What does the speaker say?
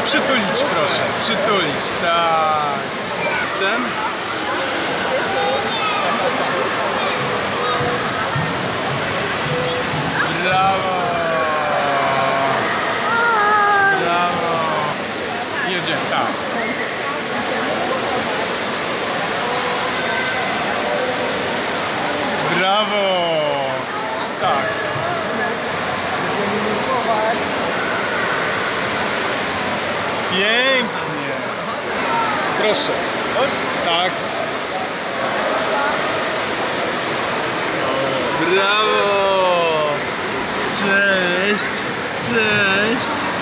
przytulić proszę, przytulić, tak. Jestem? Brawo! Brawo! Jedziemy, tak. Brawo! Tak. Pięknie! Proszę. Tak. Brawo! Cześć! Cześć!